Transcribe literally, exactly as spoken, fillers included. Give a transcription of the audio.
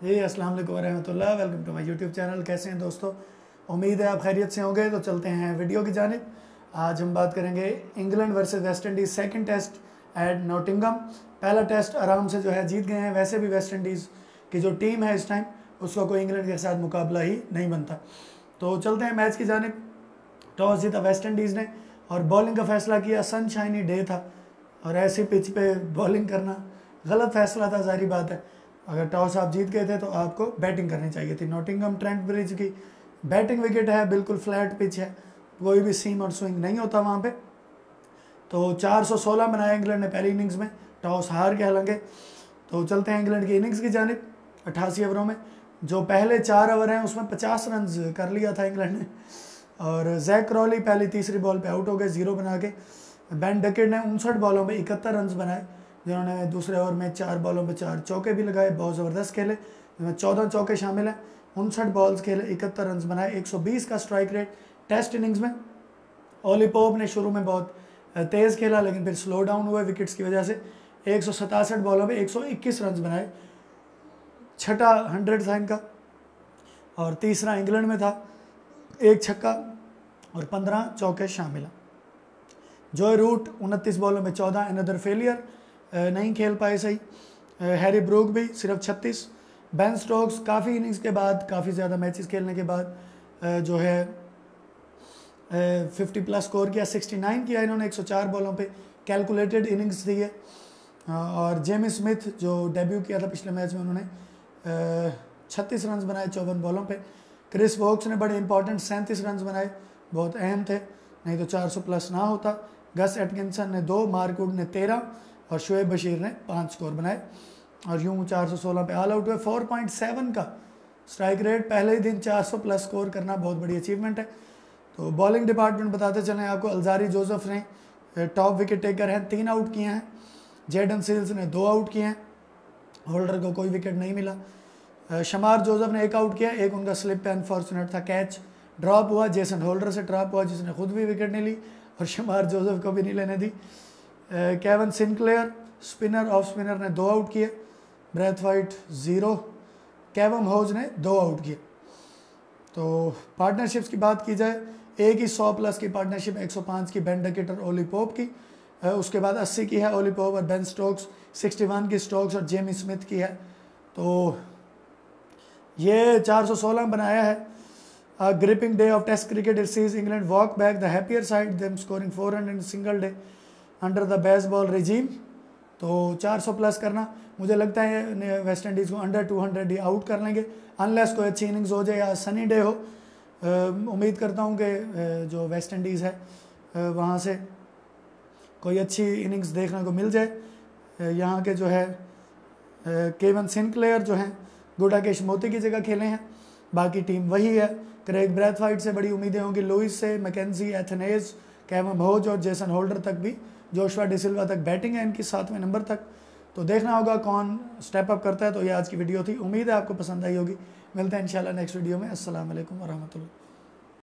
जी अस्सलाम वालेकुम रहमतुल्लाह। Welcome to my YouTube channel. कैसे हैं दोस्तों? उम्मीद है आप खैरियत से होंगे। तो चलते हैं वीडियो की जानिब। आज हम बात करेंगे England versus West Indies second test at Nottingham. पहला टेस्ट आराम से जो है जीत गए हैं। वैसे भी वेस्ट इंडीज़ की जो टीम है इस टाइम उसका कोई इंग्लैंड के साथ मुकाबला ही नहीं बनता। तो चलते हैं मैच की जानिब। टॉस जीता वेस्ट इंडीज़ ने और बॉलिंग का फैसला किया। सनशाइनी डे था और ऐसी पिच पे बॉलिंग करना गलत फैसला था। जाहिर बात है, अगर टॉस आप जीत गए थे तो आपको बैटिंग करनी चाहिए थी। नॉटिंघम ट्रेंट ब्रिज की बैटिंग विकेट है, बिल्कुल फ्लैट पिच है, कोई भी सीम और स्विंग नहीं होता वहाँ पे। तो चार सौ सोलह बनाया इंग्लैंड ने पहली इनिंग्स में, टॉस हार के हालांकि। तो चलते हैं इंग्लैंड की इनिंग्स की जानिब। अट्ठासी ओवरों में जो पहले चार ओवर हैं उसमें पचास रन कर लिया था इंग्लैंड ने और जैक क्रॉली पहली तीसरी बॉल पे आउट हो गए जीरो बना के। बेन डकेट ने उनसठ बॉलों में इकहत्तर रन बनाए, जिन्होंने दूसरे ओवर में चार बॉलों पे चार चौके भी लगाए। बहुत ज़बरदस्त खेले, जिसमें चौदह चौके शामिल हैं। उनसठ बॉल्स खेले, इकहत्तर रन बनाए, एक सौ बीस का स्ट्राइक रेट टेस्ट इनिंग्स में। ओली पोप ने शुरू में बहुत तेज़ खेला लेकिन फिर स्लो डाउन हुए विकेट्स की वजह से। एक सौ सतासठ बॉलों में एक सौ इक्कीस रन बनाए, छठा हंड्रेड था इनका और तीसरा इंग्लैंड में था। एक छक्का और पंद्रह चौके शामिल हैं। जॉय रूट उनतीस बॉलों में चौदह, अनदर फेलियर, नहीं खेल पाए सही। हैरी ब्रूक भी सिर्फ छत्तीस। बेन स्टोक्स काफ़ी इनिंग्स के बाद, काफ़ी ज़्यादा मैचेस खेलने के बाद जो है फिफ्टी प्लस स्कोर किया, सिक्सटी नाइन किया इन्होंने एक सौ चार बॉलों पे। कैलकुलेटेड इनिंग्स थी है। और जेमी स्मिथ जो डेब्यू किया था पिछले मैच में, उन्होंने छत्तीस रन बनाए चौवन बॉलों पे। क्रिस वोक्स ने बड़े इंपॉर्टेंट सैंतीस रन बनाए, बहुत अहम थे, नहीं तो चार सौ प्लस ना होता। गस एटकिंसन ने दो, मार्क वुड ने तेरह और शुएब बशीर ने पाँच स्कोर बनाए और यूं चार सौ सोलह पे ऑल आउट हुए। चार पॉइंट सात का स्ट्राइक रेट, पहले ही दिन चार सौ प्लस स्कोर करना बहुत बड़ी अचीवमेंट है। तो बॉलिंग डिपार्टमेंट बताते चलें आपको, अल्जारी जोसेफ ने टॉप विकेट टेकर हैं, तीन आउट किए हैं। जेडन सील्स ने दो आउट किए हैं, होल्डर को कोई विकेट नहीं मिला। शमार जोसेफ ने एक आउट किया, एक उनका स्लिप पे अनफॉर्चुनेट था, कैच ड्रॉप हुआ, जेसन होल्डर से ड्रॉप हुआ जिसने खुद भी विकेट नहीं ली और शमार जोसेफ को भी नहीं लेने दी। Kevin Sinclair spinner off spinner ने दो आउट किए, ब्रैथवाइट ज़ीरो, केवम होज ने दो आउट किए। तो पार्टनरशिप्स की बात की जाए, एक ही सौ प्लस की पार्टनरशिप एक सौ पाँच की बेन डकेट और ओली पोप की, उसके बाद अस्सी की है ओली पोप और बेन स्टोक्स, इकसठ की स्टोक्स और जेमी स्मिथ की है। तो ये चार सौ सोलह बनाया है। A gripping day of Test cricket, it sees England walk back the happier side, them scoring four hundred in a single day under the baseball regime. तो चार सौ प्लस करना, मुझे लगता है वेस्ट इंडीज़ को अंडर टू हंड्रेड ही out कर लेंगे, अनलेस कोई अच्छी इनिंग्स हो जाए या सनी डे हो। उम्मीद करता हूँ कि जो वेस्ट इंडीज़ है वहाँ से कोई अच्छी इनिंग्स देखने को मिल जाए। यहाँ के जो है केवन सिनक्लेयर जो हैं गुडाकेश मोती की जगह खेले हैं, बाकी टीम वही है। क्रेग ब्रैथवाइट से बड़ी उम्मीदें होंगी, लुइस से, मैकेंजी, एथनेज, केवम होज और जेसन होल्डर तक भी, जोशुआ डिसिल्वा तक बैटिंग है इनकी सातवें नंबर तक। तो देखना होगा कौन स्टेप अप करता है। तो ये आज की वीडियो थी, उम्मीद है आपको पसंद आई होगी। मिलते हैं इंशाल्लाह नेक्स्ट वीडियो में। अस्सलाम वालेकुम व रहमतुल्लाह।